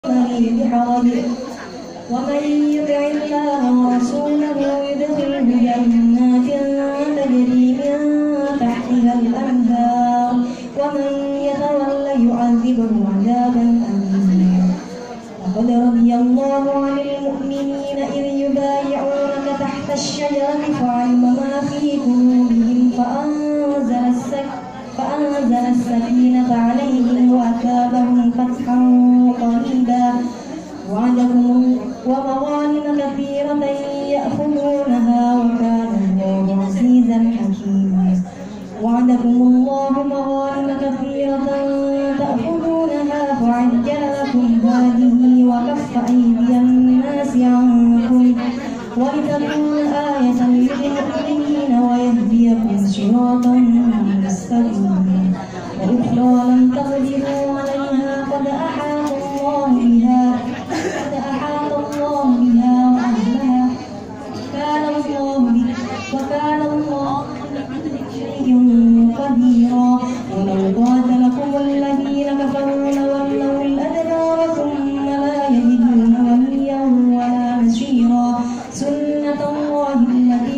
بحرج ومن يطع الله ورسوله يدخله جنات تجري من تحتها الأنهار ومن يتولى يعذبه عذابا أليما. لقد رضي الله عن المؤمنين إذ يبايعونك تحت الشجرة فعلم ما في قلوبهم فأنزل السكينة عليهم وأثابهم فتحا قريبا وعدكم ومغانم كثيرة يأخذونها وكان الله عزيزا حكيما. وعدكم الله مغانم كثيرة تأخذونها فعجل لكم هذه وكف أيدي الناس عنكم ولتكون آية للمؤمنين ويهديكم صراطا مستقيما. وأخرى لم تقدروا عليها قد أحاط الله بها وأهلها وكان الله شيء قديرا. ولو قاتلكم الذين كفروا لولوا الأدبار ثم لا يجدون وليا ولا نصيرا. سنة الله التي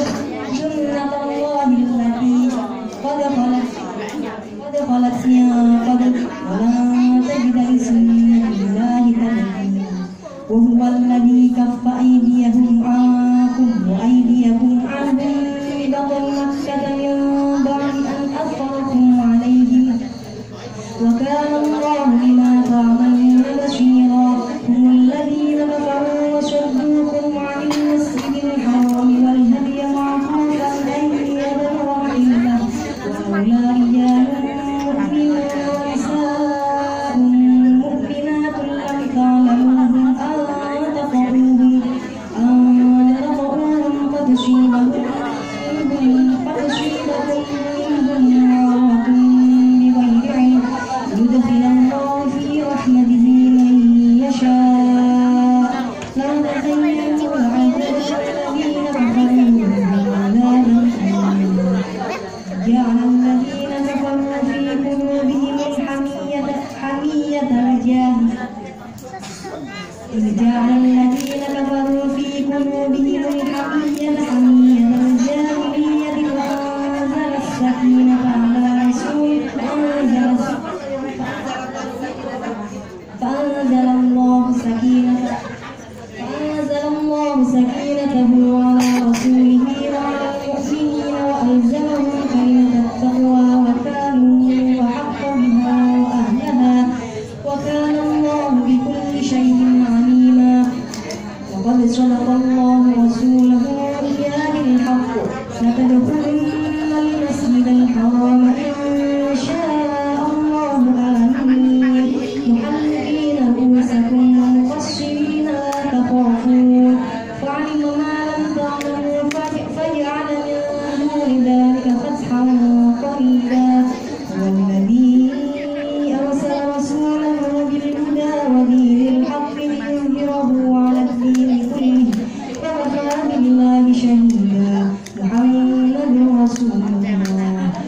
قد خلت من قبل ولن تجد لسنة الله تبديلا. وهو الذي كف أيديهم عنكم وأيديكم عنهم ببطن مكة من بعد أن أظفركم عليهم وكان الله بما تعملون بصيرا. هم الذين كفروا وصدوكم عن المسجد الحرام والهدي معكوفا أن يبلغ محله ولولا رجال مؤمنون ونساء مؤمنات لم تعلموهم أن تطؤوهم فتصيبكم معرة بغير علم يدخل الله في رحمته من يشاء. لا تزينوا العذاب الذين كفروا عذابا أليما. جعل الذين كفروا في قلوبهم الحمية الجاهلية وأنزل السكينة على رسوله فأنزل الله سكينة